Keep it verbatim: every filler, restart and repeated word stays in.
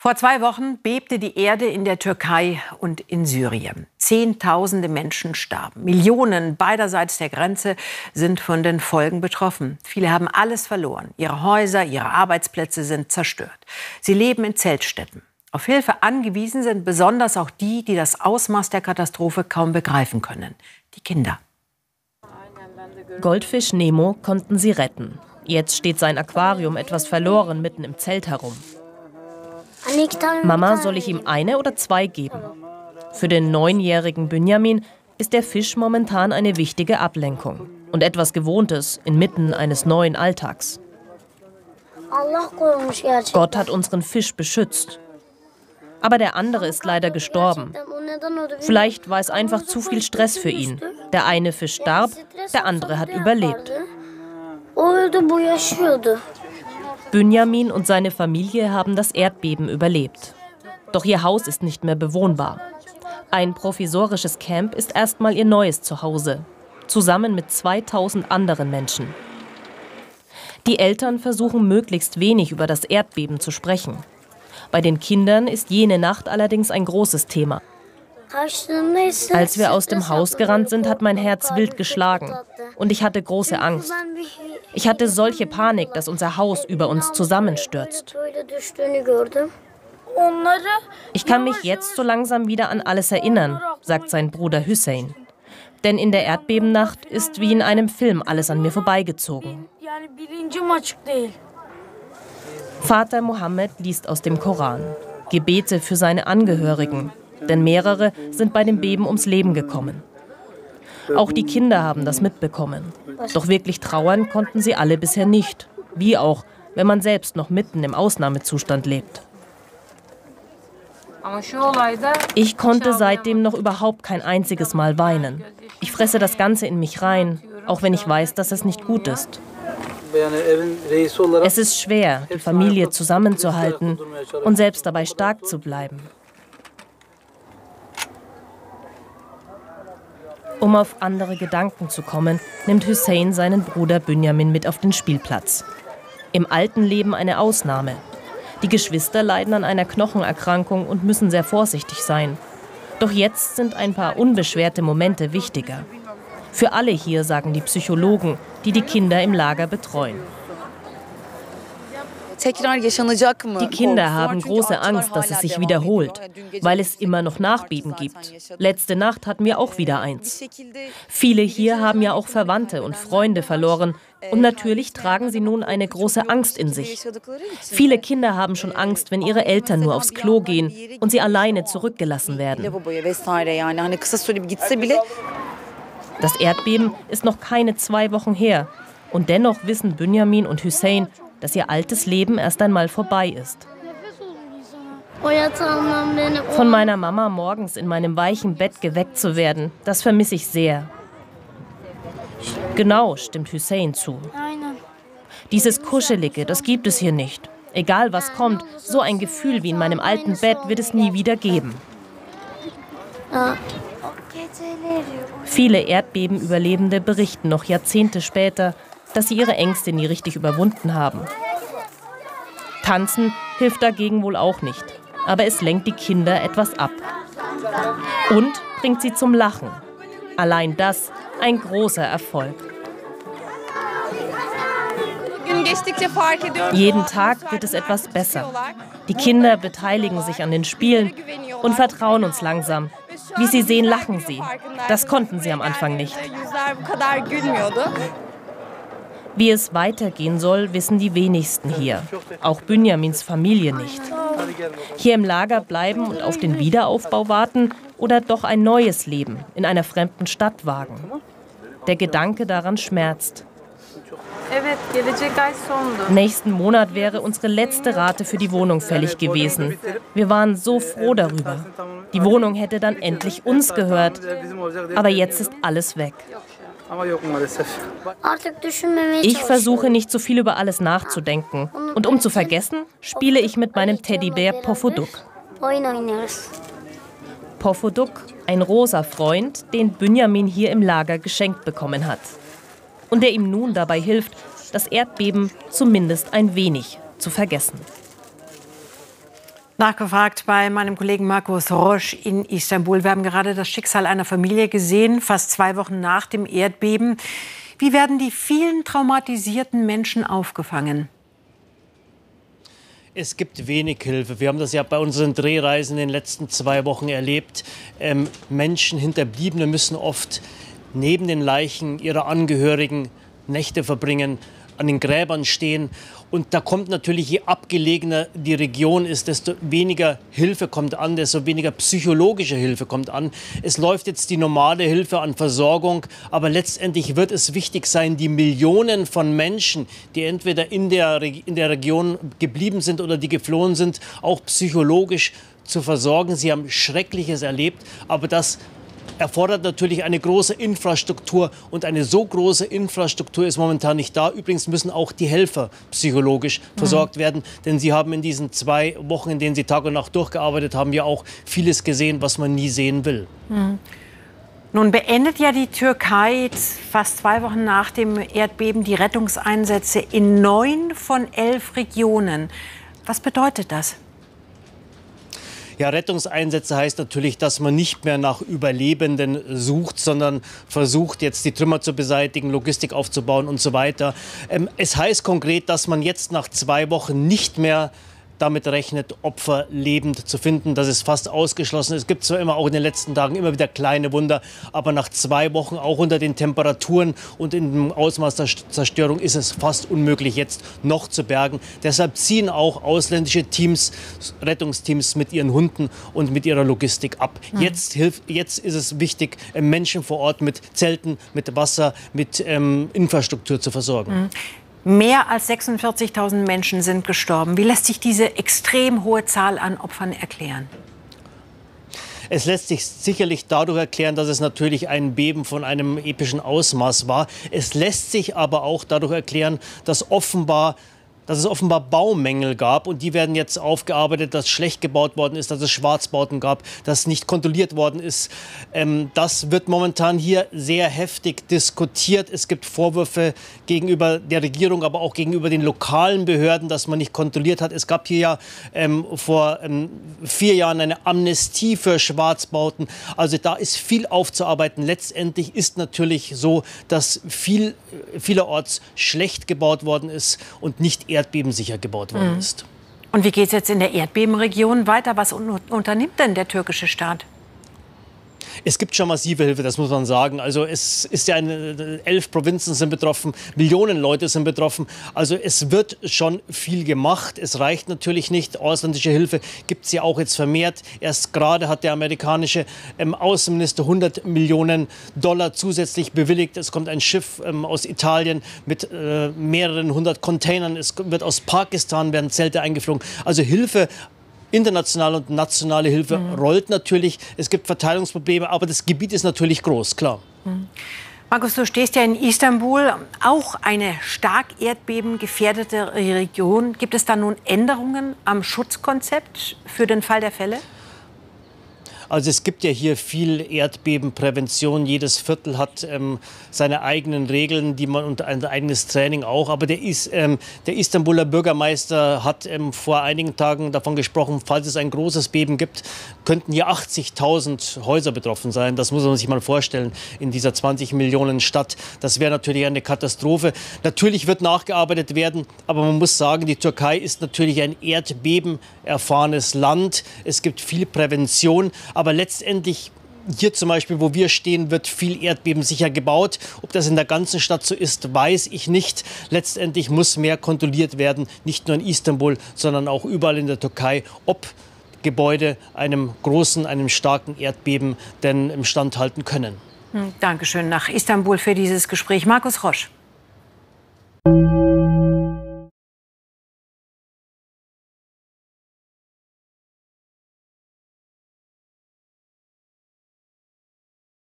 Vor zwei Wochen bebte die Erde in der Türkei und in Syrien. Zehntausende Menschen starben. Millionen beiderseits der Grenze sind von den Folgen betroffen. Viele haben alles verloren. Ihre Häuser, ihre Arbeitsplätze sind zerstört. Sie leben in Zeltstätten. Auf Hilfe angewiesen sind besonders auch die, die das Ausmaß der Katastrophe kaum begreifen können. Die Kinder. Goldfisch Nemo konnten sie retten. Jetzt steht sein Aquarium etwas verloren mitten im Zelt herum. Mama, soll ich ihm eine oder zwei geben? Für den neunjährigen Benjamin ist der Fisch momentan eine wichtige Ablenkung und etwas Gewohntes inmitten eines neuen Alltags. Gott hat unseren Fisch beschützt. Aber der andere ist leider gestorben. Vielleicht war es einfach zu viel Stress für ihn. Der eine Fisch starb, der andere hat überlebt. Benjamin und seine Familie haben das Erdbeben überlebt. Doch ihr Haus ist nicht mehr bewohnbar. Ein provisorisches Camp ist erstmal ihr neues Zuhause, zusammen mit zweitausend anderen Menschen. Die Eltern versuchen möglichst wenig über das Erdbeben zu sprechen. Bei den Kindern ist jene Nacht allerdings ein großes Thema. Als wir aus dem Haus gerannt sind, hat mein Herz wild geschlagen und ich hatte große Angst. Ich hatte solche Panik, dass unser Haus über uns zusammenstürzt. Ich kann mich jetzt so langsam wieder an alles erinnern, sagt sein Bruder Hüseyin. Denn in der Erdbebennacht ist wie in einem Film alles an mir vorbeigezogen. Vater Mohammed liest aus dem Koran. Gebete für seine Angehörigen, denn mehrere sind bei dem Beben ums Leben gekommen. Auch die Kinder haben das mitbekommen. Doch wirklich trauern konnten sie alle bisher nicht. Wie auch, wenn man selbst noch mitten im Ausnahmezustand lebt. Ich konnte seitdem noch überhaupt kein einziges Mal weinen. Ich fresse das Ganze in mich rein, auch wenn ich weiß, dass es nicht gut ist. Es ist schwer, die Familie zusammenzuhalten und selbst dabei stark zu bleiben. Um auf andere Gedanken zu kommen, nimmt Hüseyin seinen Bruder Benjamin mit auf den Spielplatz. Im alten Leben eine Ausnahme. Die Geschwister leiden an einer Knochenerkrankung und müssen sehr vorsichtig sein. Doch jetzt sind ein paar unbeschwerte Momente wichtiger. Für alle hier, sagen die Psychologen, die die Kinder im Lager betreuen. Die Kinder haben große Angst, dass es sich wiederholt, weil es immer noch Nachbeben gibt. Letzte Nacht hatten wir auch wieder eins. Viele hier haben ja auch Verwandte und Freunde verloren und natürlich tragen sie nun eine große Angst in sich. Viele Kinder haben schon Angst, wenn ihre Eltern nur aufs Klo gehen und sie alleine zurückgelassen werden. Das Erdbeben ist noch keine zwei Wochen her und dennoch wissen Benjamin und Hüseyin, dass ihr altes Leben erst einmal vorbei ist. Von meiner Mama morgens in meinem weichen Bett geweckt zu werden, das vermisse ich sehr. Genau, stimmt Hüseyin zu. Dieses Kuschelige, das gibt es hier nicht. Egal was kommt, so ein Gefühl wie in meinem alten Bett wird es nie wieder geben. Viele Erdbebenüberlebende berichten noch Jahrzehnte später, dass sie ihre Ängste nie richtig überwunden haben. Tanzen hilft dagegen wohl auch nicht, aber es lenkt die Kinder etwas ab. Und bringt sie zum Lachen. Allein das ein großer Erfolg. Jeden Tag wird es etwas besser. Die Kinder beteiligen sich an den Spielen und vertrauen uns langsam. Wie sie sehen, lachen sie. Das konnten sie am Anfang nicht. Wie es weitergehen soll, wissen die wenigsten hier. Auch Benjamins Familie nicht. Hier im Lager bleiben und auf den Wiederaufbau warten oder doch ein neues Leben in einer fremden Stadt wagen. Der Gedanke daran schmerzt. Nächsten Monat wäre unsere letzte Rate für die Wohnung fällig gewesen. Wir waren so froh darüber. Die Wohnung hätte dann endlich uns gehört. Aber jetzt ist alles weg. Ich versuche nicht so viel über alles nachzudenken. Und um zu vergessen, spiele ich mit meinem Teddybär Pofuduk. Pofuduk, ein rosa Freund, den Benjamin hier im Lager geschenkt bekommen hat. Und der ihm nun dabei hilft, das Erdbeben zumindest ein wenig zu vergessen. Nachgefragt bei meinem Kollegen Markus Rosch in Istanbul. Wir haben gerade das Schicksal einer Familie gesehen, fast zwei Wochen nach dem Erdbeben. Wie werden die vielen traumatisierten Menschen aufgefangen? Es gibt wenig Hilfe. Wir haben das ja bei unseren Drehreisen in den letzten zwei Wochen erlebt. Ähm, Menschen, Hinterbliebene müssen oft neben den Leichen ihrer Angehörigen Nächte verbringen, an den Gräbern stehen. Und da kommt natürlich, je abgelegener die Region ist, desto weniger Hilfe kommt an, desto weniger psychologische Hilfe kommt an. Es läuft jetzt die normale Hilfe an Versorgung, aber letztendlich wird es wichtig sein, die Millionen von Menschen, die entweder in der, in der Region geblieben sind oder die geflohen sind, auch psychologisch zu versorgen. Sie haben Schreckliches erlebt, aber das erfordert natürlich eine große Infrastruktur, und eine so große Infrastruktur ist momentan nicht da. Übrigens müssen auch die Helfer psychologisch mhm. versorgt werden, denn sie haben in diesen zwei Wochen, in denen sie Tag und Nacht durchgearbeitet haben, ja auch vieles gesehen, was man nie sehen will. Mhm. Nun beendet ja die Türkei fast zwei Wochen nach dem Erdbeben die Rettungseinsätze in neun von elf Regionen. Was bedeutet das? Ja, Rettungseinsätze heißt natürlich, dass man nicht mehr nach Überlebenden sucht, sondern versucht, jetzt die Trümmer zu beseitigen, Logistik aufzubauen und so weiter. Ähm, es heißt konkret, dass man jetzt nach zwei Wochen nicht mehr damit rechnet, Opfer lebend zu finden. Das ist fast ausgeschlossen. Es gibt zwar immer auch in den letzten Tagen immer wieder kleine Wunder, aber nach zwei Wochen, auch unter den Temperaturen und in dem Ausmaß der Zerstörung, ist es fast unmöglich, jetzt noch zu bergen. Deshalb ziehen auch ausländische Teams, Rettungsteams mit ihren Hunden und mit ihrer Logistik ab. Mhm. Jetzt, hilft, jetzt ist es wichtig, Menschen vor Ort mit Zelten, mit Wasser, mit ähm, Infrastruktur zu versorgen. Mhm. Mehr als sechsundvierzigtausend Menschen sind gestorben. Wie lässt sich diese extrem hohe Zahl an Opfern erklären? Es lässt sich sicherlich dadurch erklären, dass es natürlich ein Beben von einem epischen Ausmaß war. Es lässt sich aber auch dadurch erklären, dass offenbar dass es offenbar Baumängel gab, und die werden jetzt aufgearbeitet, dass schlecht gebaut worden ist, dass es Schwarzbauten gab, dass nicht kontrolliert worden ist. Ähm, das wird momentan hier sehr heftig diskutiert. Es gibt Vorwürfe gegenüber der Regierung, aber auch gegenüber den lokalen Behörden, dass man nicht kontrolliert hat. Es gab hier ja ähm, vor ähm, vier Jahren eine Amnestie für Schwarzbauten. Also da ist viel aufzuarbeiten. Letztendlich ist natürlich so, dass viel, vielerorts schlecht gebaut worden ist und nicht erdbebensicher gebaut worden ist. Und wie geht es jetzt in der Erdbebenregion weiter? Was un unternimmt denn der türkische Staat? Es gibt schon massive Hilfe, das muss man sagen. Also es ist ja eine, elf Provinzen sind betroffen, Millionen Leute sind betroffen. Also es wird schon viel gemacht. Es reicht natürlich nicht. Ausländische Hilfe gibt es ja auch jetzt vermehrt. Erst gerade hat der amerikanische ähm, Außenminister hundert Millionen Dollar zusätzlich bewilligt. Es kommt ein Schiff ähm, aus Italien mit äh, mehreren hundert Containern. Es wird aus Pakistan, werden Zelte eingeflogen. Also Hilfe, internationale und nationale Hilfe mhm. rollt natürlich. Es gibt Verteilungsprobleme, aber das Gebiet ist natürlich groß, klar. Mhm. Markus, du stehst ja in Istanbul, auch eine stark erdbebengefährdete Region. Gibt es da nun Änderungen am Schutzkonzept für den Fall der Fälle? Also es gibt ja hier viel Erdbebenprävention. Jedes Viertel hat ähm, seine eigenen Regeln, die man und ein eigenes Training auch. Aber der, Is, ähm, der Istanbuler Bürgermeister hat ähm, vor einigen Tagen davon gesprochen, falls es ein großes Beben gibt, könnten hier achtzigtausend Häuser betroffen sein. Das muss man sich mal vorstellen in dieser zwanzig Millionen Stadt. Das wäre natürlich eine Katastrophe. Natürlich wird nachgearbeitet werden, aber man muss sagen, die Türkei ist natürlich ein erdbebenerfahrenes Land. Es gibt viel Prävention. Aber letztendlich, hier zum Beispiel, wo wir stehen, wird viel erdbebensicher gebaut. Ob das in der ganzen Stadt so ist, weiß ich nicht. Letztendlich muss mehr kontrolliert werden, nicht nur in Istanbul, sondern auch überall in der Türkei, ob Gebäude einem großen, einem starken Erdbeben denn im Stand halten können. Dankeschön nach Istanbul für dieses Gespräch. Markus Rosch.